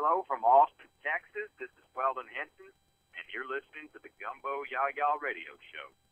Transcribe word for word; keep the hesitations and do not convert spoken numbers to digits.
hello from Austin, Texas. This is Weldon Henson, and you're listening to the Gumbo Ya Ya Radio Show.